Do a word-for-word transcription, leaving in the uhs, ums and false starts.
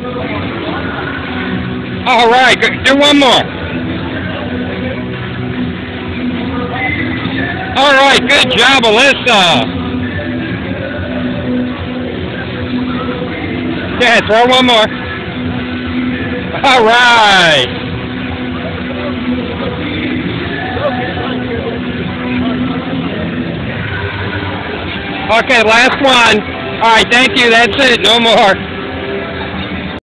All right, good. Do one more. All right, good job, Alyssa. Yeah, throw one more. All right. Okay, last one. All right, thank you. That's it. No more.